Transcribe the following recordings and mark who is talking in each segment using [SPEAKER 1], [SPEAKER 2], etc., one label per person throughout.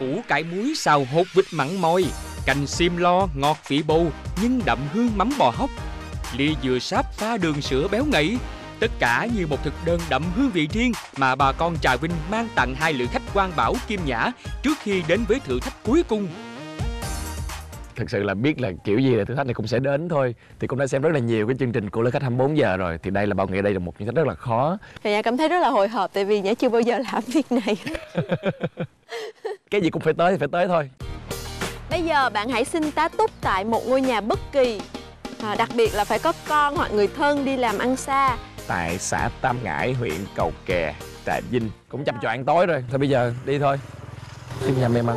[SPEAKER 1] củ cải muối xào hột vịt mặn mòi, canh xiêm lo ngọt vị bầu nhưng đậm hương mắm bò hóc, ly dừa sáp pha đường sữa béo ngậy. Tất cả như một thực đơn đậm hương vị riêng mà bà con Trà Vinh mang tặng hai lữ khách Quang Bảo, Kim Nhã trước khi đến với thử thách cuối cùng.
[SPEAKER 2] Thực sự là biết là kiểu gì là thử thách này cũng sẽ đến thôi. Thì cũng đã xem rất là nhiều cái chương trình của lữ khách 24 giờ rồi. Thì đây là Bảo nghĩ đây là một thử thách rất là khó.
[SPEAKER 3] Thì Nhã cảm thấy rất là hồi hộp tại vì Nhã chưa bao giờ làm việc này.
[SPEAKER 2] Cái gì cũng phải tới thì phải tới thôi.
[SPEAKER 3] Bây giờ bạn hãy xin tá túc tại một ngôi nhà bất kỳ, đặc biệt là phải có con hoặc người thân đi làm ăn xa.
[SPEAKER 2] Tại xã Tam Ngãi, huyện Cầu Kè, Trà Vinh. Cũng chăm cho ăn tối rồi. Thôi bây giờ đi thôi. Tìm nhà may mắn.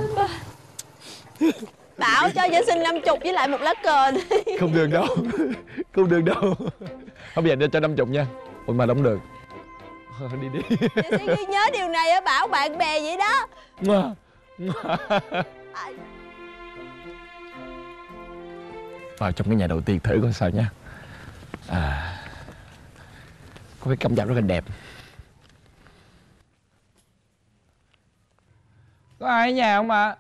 [SPEAKER 3] Bảo cho Nhã xin 50 với lại một lá cờ đi.
[SPEAKER 2] Không được đâu. Không được đâu. Không, bây giờ cho 50 nha. Ôi mà không được. Đi đi.
[SPEAKER 3] Nhã sẽ ghi nhớ điều này á Bảo, bạn bè vậy đó.
[SPEAKER 2] Vào trong cái nhà đầu tiên thử coi sao nha. Có cái cảm giác rất là đẹp. Có ai ở nhà không ạ?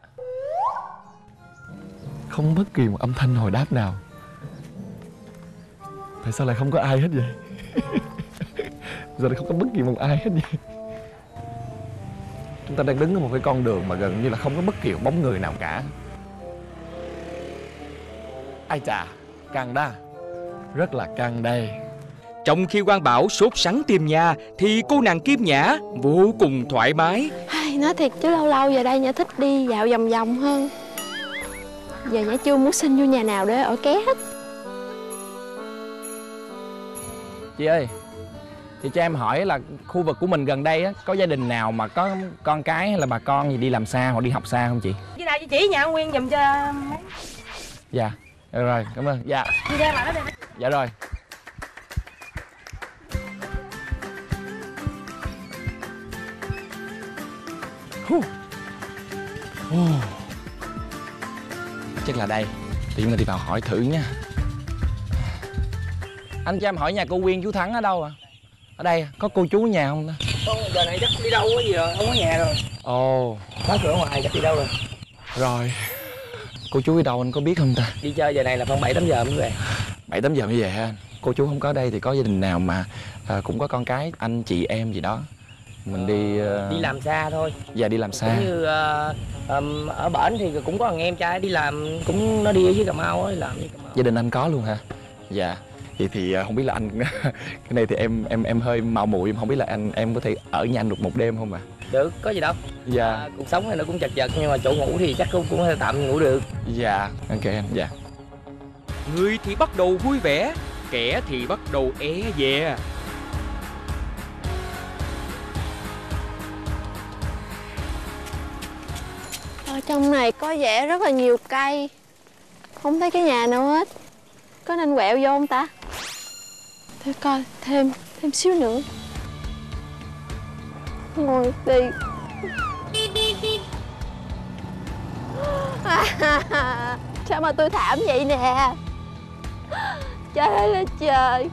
[SPEAKER 2] Không bất kỳ một âm thanh hồi đáp nào. Tại sao lại không có ai hết vậy? Giờ lại không có bất kỳ một ai hết vậy. Chúng ta đang đứng ở một cái con đường mà gần như là không có bất kỳ một bóng người nào cả. Ai chà, căng đó. Rất là căng đây.
[SPEAKER 1] Trong khi Quang Bảo sốt sắng tìm nhà thì cô nàng Kim Nhã vô cùng thoải mái.
[SPEAKER 3] Nói thiệt chứ lâu lâu giờ đây Nhã thích đi dạo vòng vòng hơn. Giờ Nhã chưa muốn xin vô nhà nào để ở ké hết.
[SPEAKER 2] Chị ơi, thì cho em hỏi là khu vực của mình gần đây á, có gia đình nào mà có con cái hay là bà con gì đi làm xa hoặc đi học xa không chị?
[SPEAKER 4] Chị nào chị chỉ nhà Nguyên giùm cho mấy.
[SPEAKER 2] Dạ, rồi, cảm ơn. Dạ.
[SPEAKER 4] Chị ra lại đó đi.
[SPEAKER 2] Dạ rồi. Chắc là đây. Thì chúng ta đi vào hỏi thử nha. Anh cho em hỏi nhà cô Quyên chú Thắng ở đâu ạ? Ở đây có cô chú ở nhà không ta?
[SPEAKER 5] Con giờ này chắc đi đâu có gì rồi, không có nhà rồi.
[SPEAKER 2] Ồ.
[SPEAKER 5] Khóa cửa ngoài chắc đi đâu rồi.
[SPEAKER 2] Rồi. Cô chú ở đâu anh có biết không ta?
[SPEAKER 5] Đi chơi giờ này là khoảng 7-8 giờ mới về.
[SPEAKER 2] 7-8 giờ mới về hả anh? Cô chú không có ở đây thì có gia đình nào mà cũng có con cái, anh chị em gì đó. Mình đi...
[SPEAKER 5] Đi làm xa thôi.
[SPEAKER 2] Dạ đi làm xa.
[SPEAKER 5] Cũng như ở bển thì cũng có thằng em trai đi làm, cũng nó đi ở dưới Cà Mau ấy, làm với Cà Mau.
[SPEAKER 2] Gia đình anh có luôn hả? Dạ. Vậy thì không biết là anh cái này thì em hơi mạo muội, em không biết là em có thể ở nhà anh được một đêm không ạ?
[SPEAKER 5] Được, có gì đâu.
[SPEAKER 2] Dạ.
[SPEAKER 5] Cuộc sống này nó cũng chật vật nhưng mà chỗ ngủ thì chắc cũng có thể tạm ngủ được.
[SPEAKER 2] Dạ, ok anh. Dạ.
[SPEAKER 1] Người thì bắt đầu vui vẻ, kẻ thì bắt đầu é dè.
[SPEAKER 3] Ở trong này có vẻ rất là nhiều cây, không thấy cái nhà nào hết. Có nên quẹo vô không ta? Thôi coi thêm xíu nữa. Ngồi đi. Sao mà tôi thảm vậy nè. Trời ơi là trời.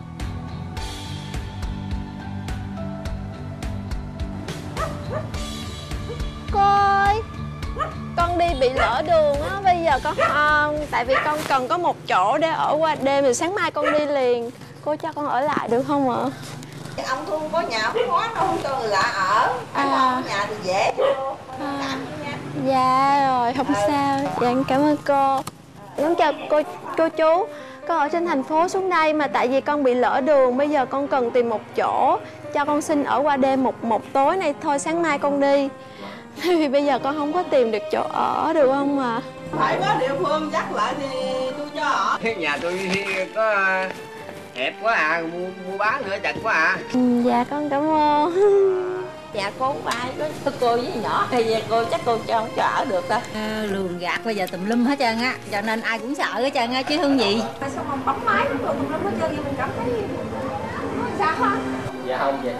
[SPEAKER 3] Cô ơi, con đi bị lỡ đường á, bây giờ con không. Tại vì con cần có một chỗ để ở qua đêm, rồi sáng mai con đi liền. Cô cho con ở lại được không ạ?
[SPEAKER 6] Ông Thu có nhà không có đâu, không cho người lạ ở. Có nhà thì dễ vô.
[SPEAKER 3] Dạ rồi, không sao. Dạ em cảm ơn cô. Em chào cô chú. Con ở trên thành phố xuống đây mà tại vì con bị lỡ đường, bây giờ con cần tìm một chỗ cho con xin ở qua đêm một tối này thôi, sáng mai con đi. Vì bây giờ con không có tìm được chỗ ở được không à?
[SPEAKER 6] Phải có địa phương dắt lại thì tôi cho ở.
[SPEAKER 5] Nhà tôi có hẹp quá à, mua bán nữa chặt quá à.
[SPEAKER 3] Dạ con cảm ơn.
[SPEAKER 6] Nhà cô không ai có cô với nhỏ thì cô chắc cô cho không cho ở được ta.
[SPEAKER 4] Lường gạt bây giờ tùm lum hết trơn á, cho nên ai cũng sợ hết trơn á chứ không gì.
[SPEAKER 6] Sao không bấm máy nó tùm lum hết trơn vậy, mình cảm thấy sao hả?
[SPEAKER 5] Dạ không vậy.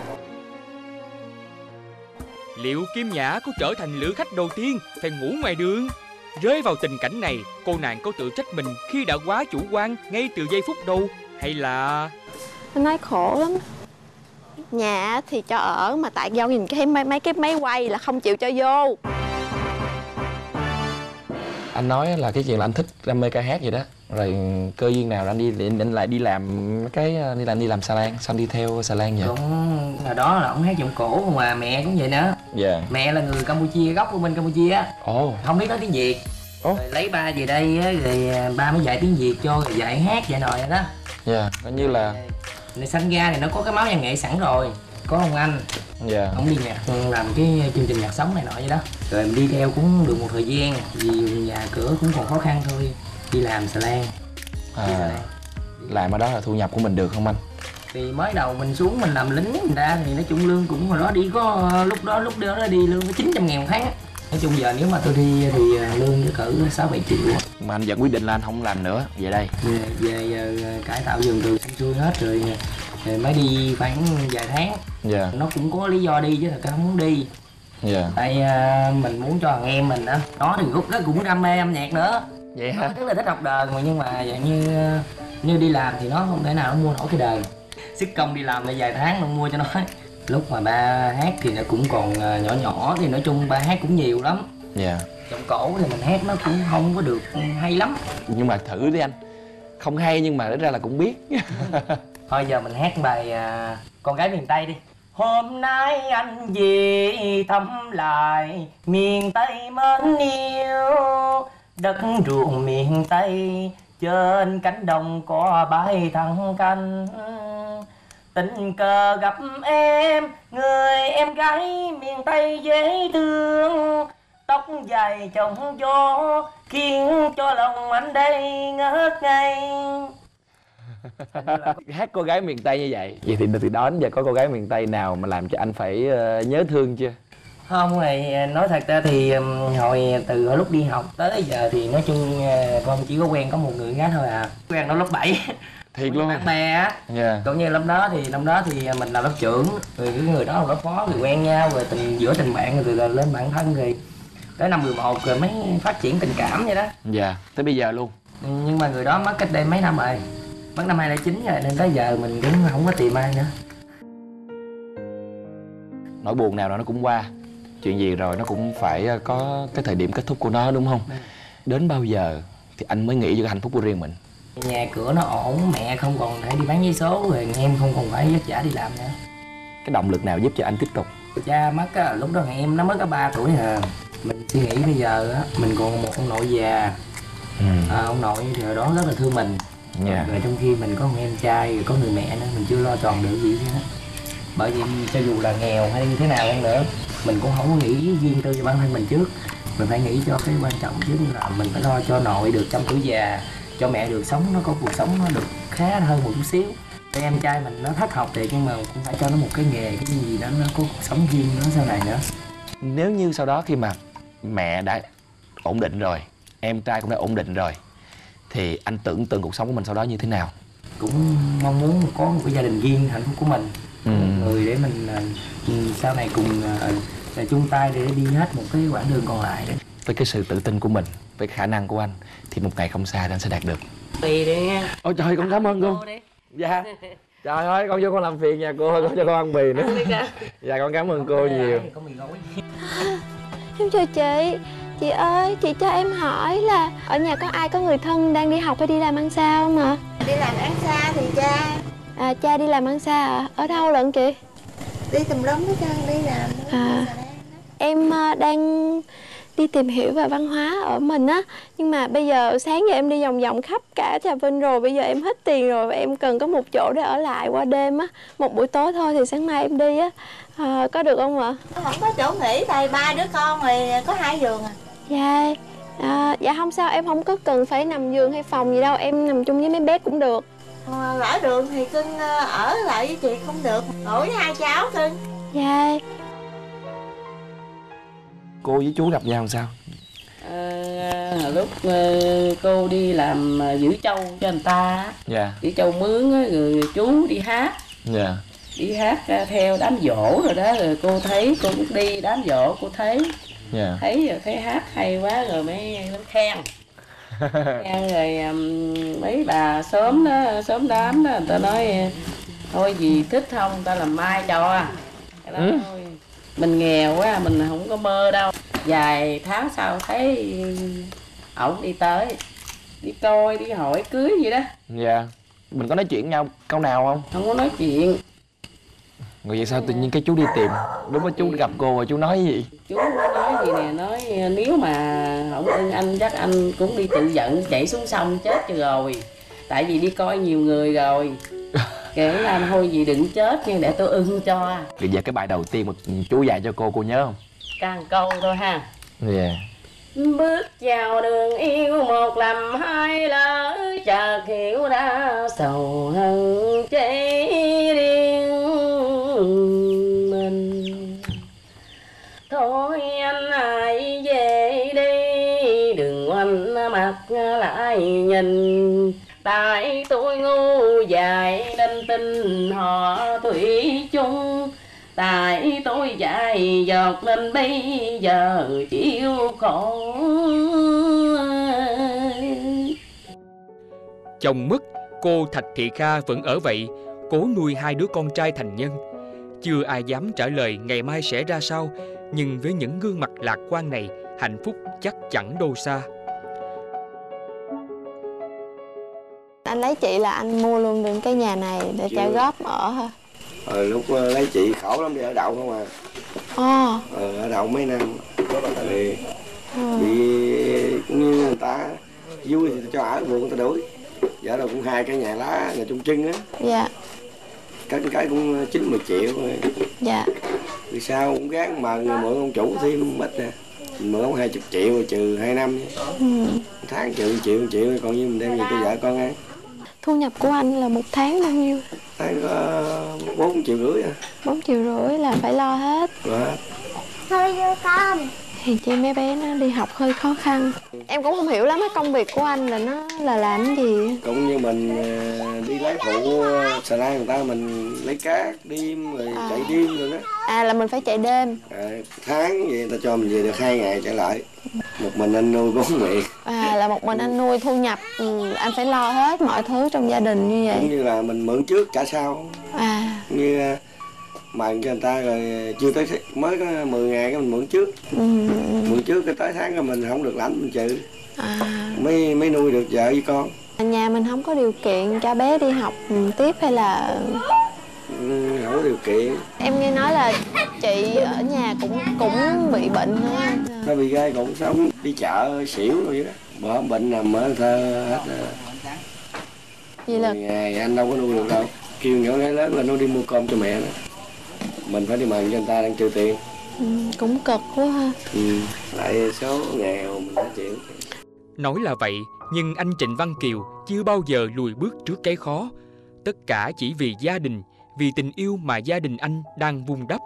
[SPEAKER 1] Liệu Kim Nhã có trở thành lữ khách đầu tiên phải ngủ ngoài đường? Rơi vào tình cảnh này, cô nàng có tự trách mình khi đã quá chủ quan ngay từ giây phút đầu, hay là...
[SPEAKER 3] Anh nói khổ lắm. Nhà thì cho ở mà tại do nhìn cái mấy cái máy quay là không chịu cho vô.
[SPEAKER 2] Anh nói là cái chuyện là anh thích đam mê ca hát vậy đó, rồi cơ duyên nào anh lại đi làm cái đi làm xà lan, xong đi theo xà lan vậy?
[SPEAKER 5] Cũng hồi đó là ông hát giọng cổ, mà mẹ cũng vậy nữa.
[SPEAKER 2] Dạ.
[SPEAKER 5] Mẹ là người Campuchia, gốc của bên Campuchia á.
[SPEAKER 2] Ồ.
[SPEAKER 5] Không biết nói tiếng Việt. Rồi lấy ba về đây á, rồi ba mới dạy tiếng Việt cho, rồi dạy hát dạy nồi vậy đó.
[SPEAKER 2] Dạ, coi như là
[SPEAKER 5] Này sinh ra thì nó có cái máu văn nghệ sẵn rồi. Có ông anh,
[SPEAKER 2] dạ,
[SPEAKER 5] ông đi nhạc làm cái chương trình nhạc sống này nọ vậy đó. Rồi mình đi theo cũng được một thời gian, vì nhà cửa cũng còn khó khăn thôi. Đi làm xà lan.
[SPEAKER 2] Làm ở đó là thu nhập của mình được không anh?
[SPEAKER 5] Thì mới đầu mình xuống mình làm lính người ta thì nói chung lương cũng hồi đó đi có lúc đó nó đi lương có 900.000 một tháng. Nói chung giờ nếu mà tôi đi thì lương cỡ 6-7 triệu.
[SPEAKER 2] Mà anh vẫn quyết định là anh không làm nữa, về đây.
[SPEAKER 5] Về giờ cải tạo vườn tược xong xuôi hết rồi mới đi khoảng vài tháng.
[SPEAKER 2] Dạ.
[SPEAKER 5] Nó cũng có lý do đi chứ thật ra không muốn đi.
[SPEAKER 2] Dạ.
[SPEAKER 5] Tại mình muốn cho thằng em mình đó. Nó thì lúc đó cũng đam mê âm nhạc nữa.
[SPEAKER 2] Vậy hả?
[SPEAKER 5] Tức là thích học đờn mà, nhưng mà dạng như đi làm thì nó không thể nào nó mua nổi cái đờn. Sức công đi làm lại vài tháng nó mua cho nó. Lúc mà ba hát thì nó cũng còn nhỏ nhỏ thì nói chung ba hát cũng nhiều lắm.
[SPEAKER 2] Dạ.
[SPEAKER 5] Giọng cổ thì mình hát nó cũng không có được hay lắm.
[SPEAKER 2] Nhưng mà thử đi anh. Không hay nhưng mà ít ra là cũng biết.
[SPEAKER 5] Thôi giờ mình hát bài Con Gái Miền Tây đi. Hôm nay anh về thăm lại miền Tây mến yêu, đất ruộng miền Tây trên cánh đồng có bãi thẳng canh. Tình cờ gặp em, người em gái miền Tây dễ thương, tóc dài chồng gió khiến cho lòng anh đây ngất ngây.
[SPEAKER 2] Hát cô gái miền Tây như vậy. Vậy thì từ đó đến giờ có cô gái miền Tây nào mà làm cho anh phải nhớ thương chưa?
[SPEAKER 5] Không, này nói thật ra thì hồi từ lúc đi học tới giờ thì nói chung con chỉ có quen có một người gái thôi à. Quen nó lớp 7.
[SPEAKER 2] Thiệt luôn.
[SPEAKER 5] Bạn bè á.
[SPEAKER 2] Dạ.
[SPEAKER 5] Cũng như năm đó thì mình là lớp trưởng, rồi cái người đó là lớp phó, rồi quen nhau, rồi giữa tình bạn rồi lên bạn thân, rồi tới năm 11 rồi mới phát triển tình cảm vậy đó.
[SPEAKER 2] Dạ, tới bây giờ luôn.
[SPEAKER 5] Nhưng mà người đó mất cách đây mấy năm rồi, mất năm 2009 rồi, nên tới giờ mình cũng không có tìm ai nữa.
[SPEAKER 2] Nỗi buồn nào đó nó cũng qua, chuyện gì rồi nó cũng phải có cái thời điểm kết thúc của nó, đúng không? Đến bao giờ thì anh mới nghĩ cho cái hạnh phúc của riêng mình?
[SPEAKER 5] Nhà cửa nó ổn, mẹ không còn phải đi bán giấy số, rồi em không còn phải vất vả đi làm nữa.
[SPEAKER 2] Cái động lực nào giúp cho anh tiếp tục?
[SPEAKER 5] Cha mất á, lúc đó em nó mới có 3 tuổi à. Mình suy nghĩ bây giờ á, mình còn một ông nội già. Ông nội thì hồi đó rất là thương mình. Rồi trong khi mình có một em trai, rồi có người mẹ nữa, mình chưa lo tròn được gì hết. Bởi vì cho dù là nghèo hay như thế nào hơn nữa, mình cũng không có nghĩ riêng tư cho bản thân mình trước. Mình phải nghĩ cho cái quan trọng trước là mình phải lo cho nội được trong tuổi già, cho mẹ được sống, nó có cuộc sống nó được khá hơn một chút xíu. Cái em trai mình nó thất học thì nhưng mà cũng phải cho nó một cái nghề, cái gì đó nó có cuộc sống riêng nó sau này nữa.
[SPEAKER 2] Nếu như sau đó khi mà mẹ đã ổn định rồi, em trai cũng đã ổn định rồi, thì anh tưởng tượng cuộc sống của mình sau đó như thế nào?
[SPEAKER 5] Cũng mong muốn có một cái gia đình riêng hạnh phúc của mình. Người để mình sau này cùng chung tay để đi hết một cái quãng đường còn lại.
[SPEAKER 2] Với cái sự tự tin của mình, với khả năng của anh, thì một ngày không xa anh sẽ đạt được.
[SPEAKER 5] Tùy đi nha.
[SPEAKER 2] Ôi trời, con cảm ơn cô. Dạ. Trời ơi, con vô con làm phiền nhà cô, con cho con ăn mì nữa. Dạ, con cảm ơn cô nhiều.
[SPEAKER 3] Em chào chị. Chị ơi, chị cho em hỏi là ở nhà có ai có người thân đang đi học hay đi làm ăn xa không ạ?
[SPEAKER 6] Đi làm ăn xa thì cha.
[SPEAKER 3] Cha đi làm ăn xa à? Ở đâu lận chị?
[SPEAKER 6] Đi tùm lum hết trơn, đi làm.
[SPEAKER 3] Em đang đi tìm hiểu về văn hóa ở mình á. Nhưng mà bây giờ sáng giờ em đi vòng vòng khắp cả Trà Vinh rồi. Bây giờ em hết tiền rồi và em cần có một chỗ để ở lại qua đêm á. Một buổi tối thôi thì sáng mai em đi á. Có được không ạ?
[SPEAKER 6] Không có chỗ nghỉ, tại 3 đứa con rồi có 2 giường à.
[SPEAKER 3] Dạ. Dạ không sao, em không có cần phải nằm giường hay phòng gì đâu. Em nằm chung với mấy bé cũng được.
[SPEAKER 6] Ở đường thì cưng ở lại với chị không được. Ở với 2 cháu cưng.
[SPEAKER 3] Dạ.
[SPEAKER 2] Cô với chú gặp nhau làm sao?
[SPEAKER 7] Lúc cô đi làm giữ trâu cho người ta,
[SPEAKER 2] Dạ.
[SPEAKER 7] giữ trâu mướn á, rồi chú đi hát.
[SPEAKER 2] Dạ.
[SPEAKER 7] Đi hát theo đám giỗ rồi đó, rồi cô thấy cô cũng đi đám giỗ, cô thấy.
[SPEAKER 2] Dạ.
[SPEAKER 7] Thấy rồi thấy hát hay quá rồi mới khen. Khen rồi mấy bà xóm đó, xóm đám đó, người ta nói thôi gì thích không, người ta làm mai cho. Cái đó thôi. Mình nghèo quá, mình không có mơ đâu. Vài tháng sau thấy ổng đi tới đi coi đi hỏi cưới gì đó.
[SPEAKER 2] Dạ. Mình có nói chuyện nhau câu nào không?
[SPEAKER 7] Không có nói chuyện.
[SPEAKER 2] Người vậy sao tự nhiên cái chú đi tìm? Lúc đó chú gặp cô rồi chú nói gì?
[SPEAKER 7] Chú nói gì nè, nói nếu mà không ưng anh chắc anh cũng đi tự giận chạy xuống sông chết cho rồi. Tại vì đi coi nhiều người rồi. Kể anh thôi gì đừng chết nhưng để tôi ưng cho.
[SPEAKER 2] Bây giờ cái bài đầu tiên mà chú dạy cho cô nhớ không?
[SPEAKER 7] Càng câu thôi ha.
[SPEAKER 2] Dạ.
[SPEAKER 7] Bước vào đường yêu một lầm hai lỡ, chợt hiểu ra sầu hận chế riêng mình. Thôi anh hãy về đi, đừng ngoảnh mặt lại nhìn. Tại tôi ngu dại nên tin họ thủy chung. Tại tôi dại dột nên bây giờ chịu khổ.
[SPEAKER 1] Chồng mất, cô Thạch Thị Kha vẫn ở vậy, cố nuôi 2 đứa con trai thành nhân. Chưa ai dám trả lời ngày mai sẽ ra sao, nhưng với những gương mặt lạc quan này, hạnh phúc chắc chẳng đâu xa.
[SPEAKER 3] Anh lấy chị là anh mua luôn được cái nhà này để trả góp ở hả?
[SPEAKER 8] Lúc lấy chị khổ lắm, đi ở đậu không à. Ở đậu mấy năm thì bị cũng như người ta vui thì cho ở, buồn người ta đuổi. Giờ đâu cũng 2 cái nhà lá, nhà chung chân á.
[SPEAKER 3] Dạ.
[SPEAKER 8] Cái cũng 9-10 triệu rồi.
[SPEAKER 3] Dạ.
[SPEAKER 8] Vì sao cũng gán mời người mượn ông chủ thêm ít nè. Mình mượn ông 20 triệu rồi trừ 2 năm. Tháng trừ 1 triệu, còn như mình đem về cho vợ con ăn.
[SPEAKER 3] Thu nhập của anh là một tháng bao nhiêu?
[SPEAKER 8] Tháng có 4,5 triệu à.
[SPEAKER 3] 4,5 triệu là phải lo hết.
[SPEAKER 9] Thôi vô con.
[SPEAKER 3] Thì chị mấy bé nó đi học hơi khó khăn. Em cũng không hiểu lắm cái công việc của anh là nó là làm cái gì.
[SPEAKER 8] Cũng như mình đi lái phụ xà lan người ta, mình lấy cát đêm rồi chạy đêm rồi đó.
[SPEAKER 3] Là mình phải chạy đêm.
[SPEAKER 8] Tháng vậy người ta cho mình về được 2 ngày trở lại. Một mình anh nuôi 4 miệng.
[SPEAKER 3] Là một mình anh nuôi, thu nhập anh phải lo hết mọi thứ trong gia đình như vậy.
[SPEAKER 8] Cũng như là mình mượn trước trả sau. Như mời cho người ta rồi chưa tới mới có 10 ngày cái mình mượn trước. Mượn trước cái tới tháng rồi mình không được lãnh mình trừ. Mới nuôi được vợ với con.
[SPEAKER 3] Nhà mình không có điều kiện cho bé đi học tiếp hay là
[SPEAKER 8] không có điều kiện.
[SPEAKER 3] Em nghe nói là chị ở nhà cũng bị bệnh hả?
[SPEAKER 8] Nó bị gai cột sống, đi chợ xỉu rồi vậy đó. Bỏ bệnh nằm ở thơ hết.
[SPEAKER 3] Vậy là
[SPEAKER 8] ngày anh đâu có nuôi được đâu. Kêu nhỏ gái lớn là nó đi mua cơm cho mẹ đó. Mình phải đi mời cho người ta đang trừ tiền.
[SPEAKER 3] Cũng cực quá ha.
[SPEAKER 8] Lại số nghèo mình phải chịu.
[SPEAKER 1] Nói là vậy, nhưng anh Trịnh Văn Kiều chưa bao giờ lùi bước trước cái khó. Tất cả chỉ vì gia đình, vì tình yêu mà gia đình anh đang vun đắp.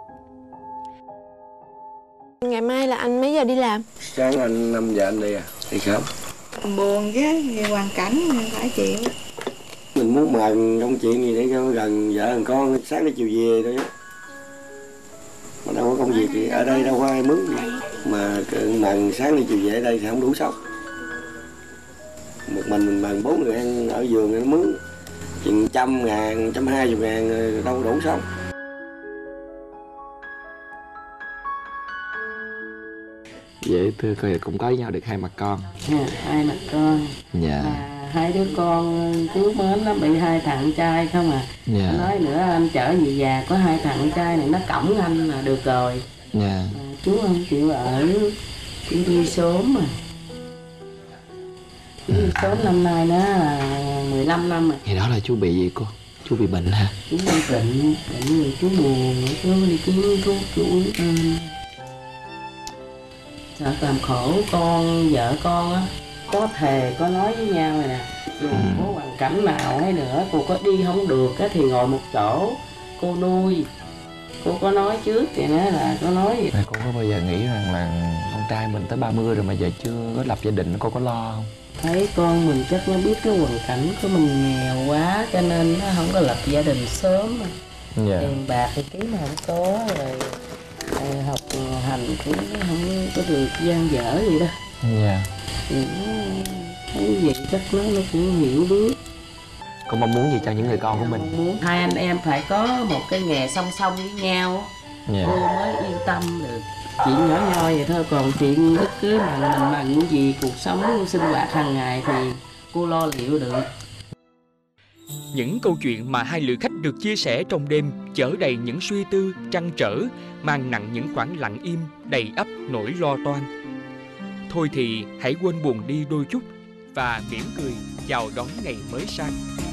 [SPEAKER 3] Ngày mai là anh mấy giờ đi làm?
[SPEAKER 8] Sáng anh 5 giờ anh đi đi không?
[SPEAKER 6] Buồn chứ, hoàn cảnh phải chịu.
[SPEAKER 8] Mình muốn mời công chuyện gì để cho gần vợ gần con, sáng đi chiều về thôi á. Mà đâu có công việc gì, ở đây đâu có ai mướn gì. Mà sáng đi chiều về ở đây thì không đủ sống. Một mình mời 4 người ăn ở vườn nó mướn chừng 100.000, 120.000 đâu đủ sống.
[SPEAKER 2] Vậy thưa cô cũng có với nhau được 2 mặt con.
[SPEAKER 7] 2 mặt con.
[SPEAKER 2] Dạ.
[SPEAKER 7] Mà 2 đứa con chú mến nó bị 2 thằng trai không à.
[SPEAKER 2] Dạ.
[SPEAKER 7] Nói nữa anh chở về già có 2 thằng trai này nó cõng anh là được rồi.
[SPEAKER 2] Dạ.
[SPEAKER 7] Chú không chịu ở, chú đi sớm mà. Chú đi sớm năm nay nó là 15 năm rồi.
[SPEAKER 2] Ngày đó là chú bị gì cô? Chú bị bệnh hả?
[SPEAKER 7] Chú bị bệnh rồi chú buồn, chú đi kiếm thuốc chú uống. Sợ làm khổ con, vợ con á. Có thề, có nói với nhau này nè. Dù có hoàn cảnh nào hay nữa, cô có đi không được á thì ngồi một chỗ, cô nuôi. Cô có nói trước thì nói là có nói gì.
[SPEAKER 2] Cô có bao giờ nghĩ rằng là con trai mình tới 30 rồi mà giờ chưa có lập gia đình, cô có lo không?
[SPEAKER 7] Thấy con mình chắc nó biết cái hoàn cảnh của mình nghèo quá cho nên nó không có lập gia đình sớm.
[SPEAKER 2] Dạ.
[SPEAKER 7] Tiền bạc thì kiếm không có rồi. Học hành cũng không có được gian dở gì đó.
[SPEAKER 2] Dạ.
[SPEAKER 7] Thấy vậy chắc nó cũng hiểu biết.
[SPEAKER 2] Cô mong muốn gì cho những người con của mình?
[SPEAKER 7] Muốn 2 anh em phải có một cái nghề song song với nhau. Cô mới yên tâm được. Chuyện nhỏ nhoi vậy thôi, còn chuyện đám cưới mà những gì cuộc sống sinh hoạt hàng ngày thì cô lo liệu được.
[SPEAKER 1] Những câu chuyện mà hai lữ khách được chia sẻ trong đêm chở đầy những suy tư, trăn trở, mang nặng những khoảng lặng im đầy ắp nỗi lo toan. Thôi thì hãy quên buồn đi đôi chút và mỉm cười chào đón ngày mới sang.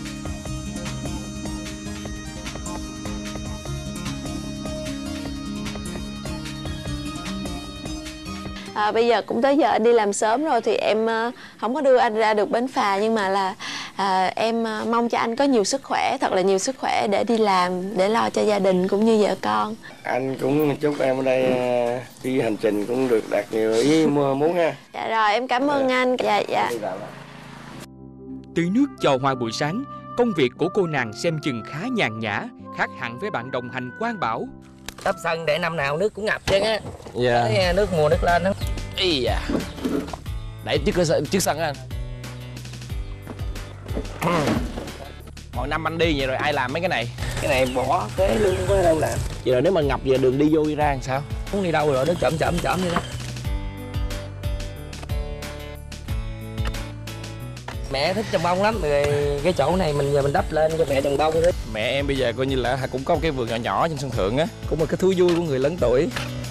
[SPEAKER 3] Bây giờ cũng tới giờ anh đi làm sớm rồi thì em không có đưa anh ra được bến phà, nhưng mà là em mong cho anh có nhiều sức khỏe, thật là nhiều sức khỏe để đi làm, để lo cho gia đình cũng như vợ con.
[SPEAKER 8] Anh cũng chúc em ở đây đi hành trình cũng được đạt nhiều ý muốn ha.
[SPEAKER 3] Dạ rồi, em cảm ơn anh. Dạ.
[SPEAKER 1] Tưới nước cho hoa buổi sáng, công việc của cô nàng xem chừng khá nhàn nhã, khác hẳn với bạn đồng hành Quang Bảo.
[SPEAKER 5] Đắp sân để năm nào nước cũng ngập chứ á.
[SPEAKER 2] Dạ.
[SPEAKER 5] Thấy nước mùa nước lên đó.
[SPEAKER 2] Ý da. Đẩy trước sân anh. Mọi năm anh đi vậy rồi ai làm mấy cái này?
[SPEAKER 5] Cái này bỏ cái luôn có đâu làm.
[SPEAKER 2] Vậy rồi nếu mà ngập về đường đi vô đi ra làm sao?
[SPEAKER 5] Muốn đi đâu rồi nó chậm đi đó. Mẹ thích trồng bông lắm, rồi cái chỗ này mình giờ mình đắp lên cho mẹ trồng bông đấy.
[SPEAKER 2] Mẹ em bây giờ coi như là cũng có một cái vườn nhỏ nhỏ trên sân thượng á, cũng là cái thú vui của người lớn tuổi.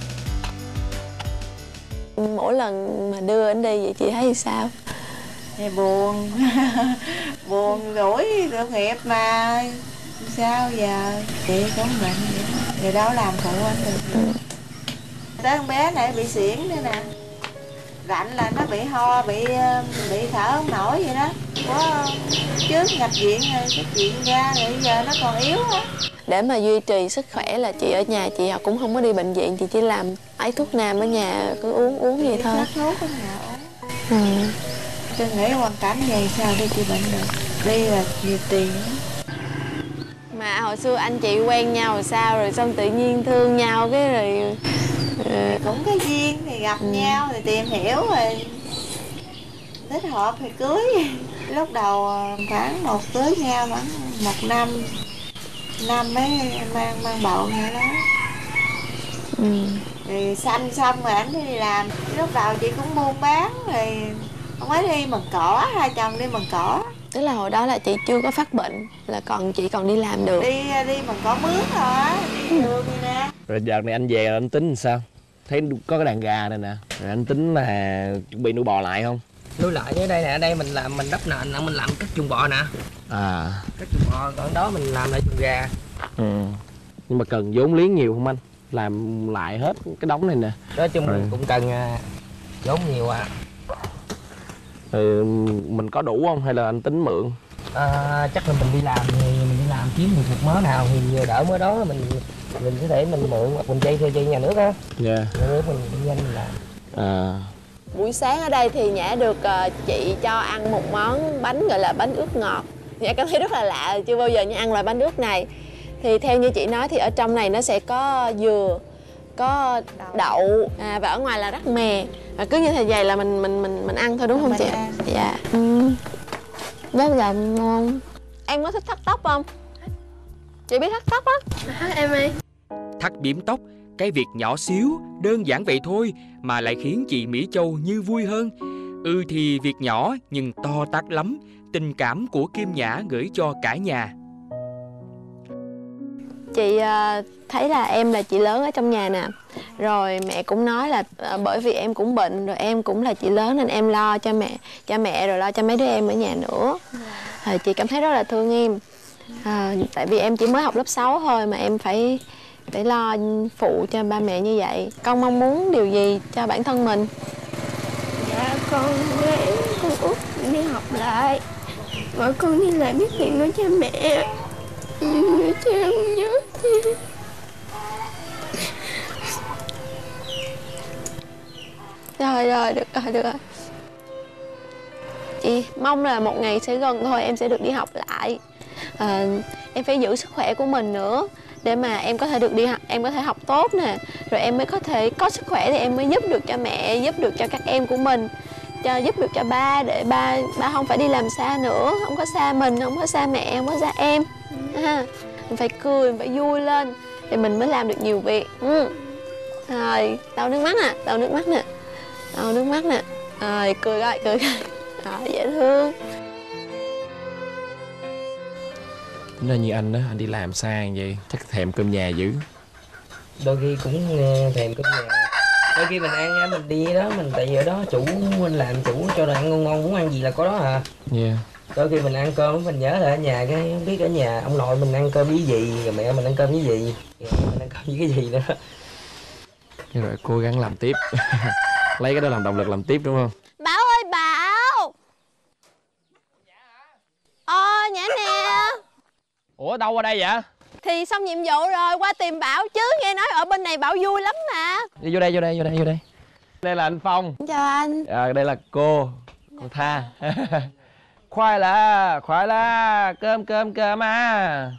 [SPEAKER 3] Mỗi lần mà đưa anh đi vậy chị thấy sao?
[SPEAKER 6] Thì buồn. Buồn rủi tội nghiệp mà sao giờ chị cũng bệnh vậy, rồi đâu làm phụ anh được. Tới con bé này bị xỉn nữa nè, rảnh là nó bị ho, bị thở không nổi vậy đó. Có trước nhập viện rồi cái chuyện ra rồi giờ nó còn yếu á.
[SPEAKER 3] Để mà duy trì sức khỏe là chị ở nhà chị cũng không có đi bệnh viện, chị chỉ làm ấy thuốc nam ở nhà, cứ uống vậy thôi.
[SPEAKER 6] Thuốc ở nhà uống. Tôi nghĩ hoàn cảnh vậy sao đi chị bệnh được, đi là nhiều tiền.
[SPEAKER 3] Mà hồi xưa anh chị quen nhau sao rồi xong tự nhiên thương nhau cái rồi
[SPEAKER 6] cũng cái duyên thì gặp nhau thì tìm hiểu rồi thích hợp thì cưới. Lúc đầu khoảng cưới nhau khoảng 1 năm mới mang bầu nữa đó. Thì sanh xong rồi ảnh đi làm. Lúc đầu chị cũng buôn bán rồi ông ấy đi mần cỏ, hai chồng đi mần cỏ.
[SPEAKER 3] Tức là hồi đó là chị chưa có phát bệnh, là chị còn đi làm được.
[SPEAKER 6] Đi mần cỏ mướn rồi á, đi đường vậy nè.
[SPEAKER 2] Rồi đợt này anh về rồi anh tính làm sao? Thấy có cái đàn gà này nè, rồi anh tính là chuẩn bị nuôi bò lại không?
[SPEAKER 5] Nuôi lại ở đây nè, ở đây mình làm, mình đắp nền, mình làm các chuồng bò nè. Các chuồng bò, còn đó mình làm lại chuồng gà.
[SPEAKER 2] Nhưng mà cần vốn liếng nhiều không anh? Làm lại hết cái đống này nè.
[SPEAKER 5] Nói chung mình cũng cần vốn nhiều à.
[SPEAKER 2] Mình có đủ không hay là anh tính mượn?
[SPEAKER 5] Chắc là mình đi làm thì mình đi làm kiếm được một mớ nào thì vừa đỡ mớ đó mình có thể mình mượn hoặc mình dây theo dây nhà nước á. Nhà nước mình kinh doanh mình làm.
[SPEAKER 3] Buổi sáng ở đây thì Nhã được chị cho ăn một món bánh gọi là bánh ướt ngọt. Nhã cảm thấy rất là lạ, chưa bao giờ Nhã ăn loại bánh ướt này. Thì theo như chị nói thì ở trong này nó sẽ có dừa, có đậu và ở ngoài là rắc mè. Và cứ như thế vậy là mình ăn thôi đúng không chị? Dạ. Rất là ngon. Em có thích thắt tóc không? Chị biết thắt tóc á? Em ơi.
[SPEAKER 1] Thắt bím tóc, cái việc nhỏ xíu, đơn giản vậy thôi mà lại khiến chị Mỹ Châu như vui hơn. Thì việc nhỏ nhưng to tát lắm, tình cảm của Kim Nhã gửi cho cả nhà.
[SPEAKER 3] Chị thấy là em là chị lớn ở trong nhà nè. Rồi mẹ cũng nói là bởi vì em cũng bệnh, rồi em cũng là chị lớn nên em lo cho mẹ rồi lo cho mấy đứa em ở nhà nữa. Chị cảm thấy rất là thương em. Tại vì em chỉ mới học lớp 6 thôi mà em phải lo phụ cho ba mẹ như vậy. Con mong muốn điều gì cho bản thân mình?
[SPEAKER 9] Dạ con út đi học lại. Gọi con đi lại biết chuyện của cha mẹ. Nhưng cha không nhớ chi.
[SPEAKER 3] Rồi, được rồi. Chị mong là một ngày sẽ gần thôi em sẽ được đi học lại. Em phải giữ sức khỏe của mình nữa để mà em có thể được đi học, em có thể học tốt nè, rồi em mới có thể có sức khỏe thì em mới giúp được cho mẹ, giúp được cho các em của mình, giúp được cho ba, để ba không phải đi làm xa nữa, không có xa mình, không có xa mẹ, không có xa em. Mình phải cười, mình phải vui lên thì mình mới làm được nhiều việc. Rồi, lau nước mắt nè, lau nước mắt nè, lau nước mắt nè. Rồi, cười coi, cười coi. Rồi, dễ thương.
[SPEAKER 2] Nên như anh á, anh đi làm xa như vậy chắc thèm cơm nhà dữ.
[SPEAKER 5] Đôi khi cũng thèm cơm nhà. Đôi khi mình ăn mình đi đó, mình tại vì ở đó chủ mình làm chủ cho đồ ăn ngon ngon, muốn ăn gì là có đó à. Đôi khi mình ăn cơm mình nhớ là ở nhà cái không biết ở nhà ông nội mình ăn cơm với gì, rồi mẹ mình ăn cơm với gì, rồi mình ăn cơm với cái gì nữa.
[SPEAKER 2] Nhưng rồi cố gắng làm tiếp. Lấy cái đó làm động lực làm tiếp đúng không?
[SPEAKER 3] Bảo ơi Bảo. Nhã nè.
[SPEAKER 2] Ủa đâu qua đây vậy?
[SPEAKER 3] Thì xong nhiệm vụ rồi qua tìm Bảo chứ, nghe nói ở bên này Bảo vui lắm mà.
[SPEAKER 2] Đi vô đây, vô đây, vô đây, vô đây. Đây là anh Phong.
[SPEAKER 3] Chào anh.
[SPEAKER 2] Đây là cô Tha. Khoai là cơm à.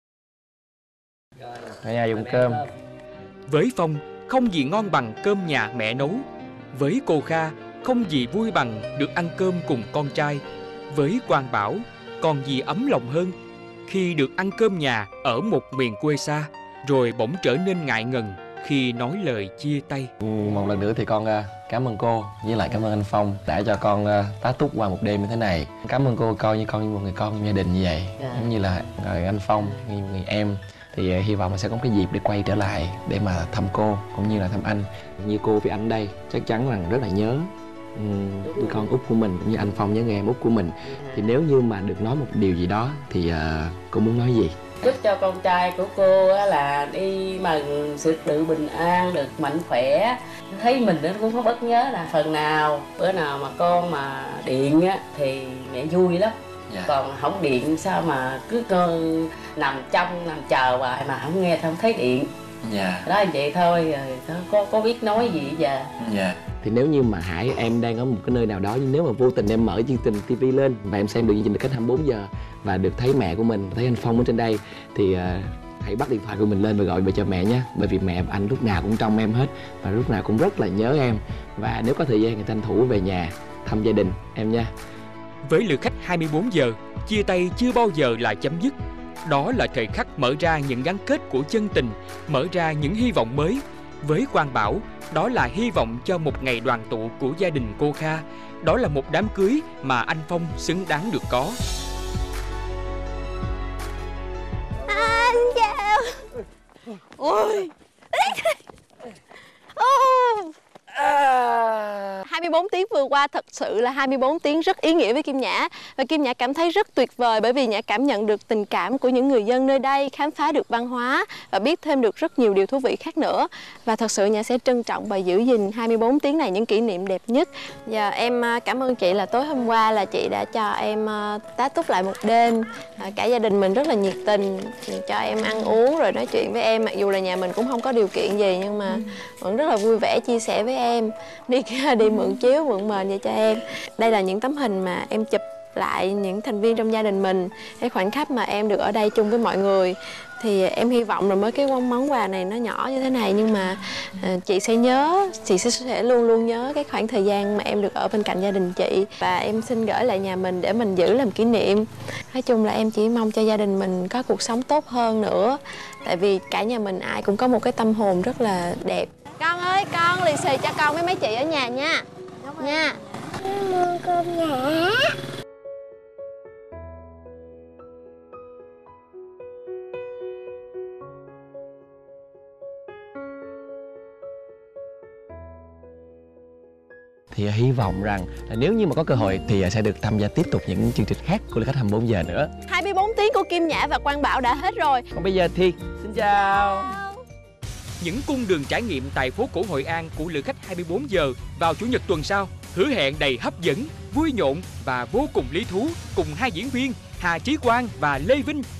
[SPEAKER 2] Ở nhà dùng cơm.
[SPEAKER 1] Với Phong, không gì ngon bằng cơm nhà mẹ nấu. Với cô Kha, không gì vui bằng được ăn cơm cùng con trai. Với Quang Bảo, còn gì ấm lòng hơn khi được ăn cơm nhà ở một miền quê xa, rồi bỗng trở nên ngại ngần khi nói lời chia tay.
[SPEAKER 2] Một lần nữa thì con cảm ơn cô, với lại cảm ơn anh Phong đã cho con tá túc qua một đêm như thế này. Cảm ơn cô coi như con như một người con, như gia đình như vậy. Giống như là anh Phong, như một người em. Thì hy vọng là sẽ có cái dịp để quay trở lại để mà thăm cô cũng như là thăm anh. Như cô với anh đây chắc chắn là rất là nhớ đứa con út của mình, cũng như anh Phong nhớ người em út của mình. Thì nếu như mà được nói một điều gì đó thì cô muốn nói gì?
[SPEAKER 7] Chúc cho con trai của cô là đi mà sự tự bình an, được mạnh khỏe. Thấy mình cũng có bất nhớ là phần nào bữa nào mà con mà điện á thì mẹ vui lắm. Còn không điện sao mà cứ nằm chờ hoài mà không nghe, không thấy điện. Đó vậy thôi, rồi có biết nói gì giờ.
[SPEAKER 2] Thì nếu như mà Hải em đang ở một cái nơi nào đó, nhưng nếu mà vô tình em mở chương trình TV lên và em xem được chương trình Được Cách 24 giờ và được thấy mẹ của mình, thấy anh Phong ở trên đây, thì hãy bắt điện thoại của mình lên và gọi về cho mẹ nhé. Bởi vì mẹ anh lúc nào cũng trong em hết và lúc nào cũng rất là nhớ em. Và nếu có thời gian thì tranh thủ về nhà thăm gia đình em nha.
[SPEAKER 1] Với lữ khách 24 giờ, chia tay chưa bao giờ là chấm dứt. Đó là thời khắc mở ra những gắn kết của chân tình, mở ra những hy vọng mới. Với Quang Bảo, đó là hy vọng cho một ngày đoàn tụ của gia đình cô Kha. Đó là một đám cưới mà anh Phong xứng đáng được có.
[SPEAKER 3] Anh chào. Ôi. 24 tiếng vừa qua thật sự là 24 tiếng rất ý nghĩa với Kim Nhã. Và Kim Nhã cảm thấy rất tuyệt vời bởi vì Nhã cảm nhận được tình cảm của những người dân nơi đây, khám phá được văn hóa và biết thêm được rất nhiều điều thú vị khác nữa. Và thật sự Nhã sẽ trân trọng và giữ gìn 24 tiếng này những kỷ niệm đẹp nhất. Và em cảm ơn chị là tối hôm qua là chị đã cho em tá túc lại một đêm. Cả gia đình mình rất là nhiệt tình, cho em ăn uống rồi nói chuyện với em. Mặc dù là nhà mình cũng không có điều kiện gì nhưng mà vẫn rất là vui vẻ chia sẻ với em. Đi mượn chiếu, mượn mền vậy cho em. Đây là những tấm hình mà em chụp lại những thành viên trong gia đình mình. Cái khoảnh khắc mà em được ở đây chung với mọi người. Thì em hy vọng là mới cái món quà này nó nhỏ như thế này nhưng mà chị sẽ nhớ, chị sẽ luôn luôn nhớ cái khoảng thời gian mà em được ở bên cạnh gia đình chị. Và em xin gửi lại nhà mình để mình giữ làm kỷ niệm. Nói chung là em chỉ mong cho gia đình mình có cuộc sống tốt hơn nữa. Tại vì cả nhà mình ai cũng có một cái tâm hồn rất là đẹp. Con ơi, con lì xì cho con với mấy chị ở nhà nha. Nha.
[SPEAKER 9] Cảm ơn cơm Nhã.
[SPEAKER 2] Thì hy vọng rằng là nếu như mà có cơ hội thì sẽ được tham gia tiếp tục những chương trình khác của Lữ Khách 24 giờ nữa.
[SPEAKER 3] 24 tiếng của Kim Nhã và Quang Bảo đã hết rồi.
[SPEAKER 2] Còn bây giờ thì xin chào.
[SPEAKER 1] Những cung đường trải nghiệm tại phố cổ Hội An của Lữ Khách 24 giờ vào Chủ nhật tuần sau hứa hẹn đầy hấp dẫn, vui nhộn và vô cùng lý thú cùng hai diễn viên Hà Chí Quang và Lê Vinh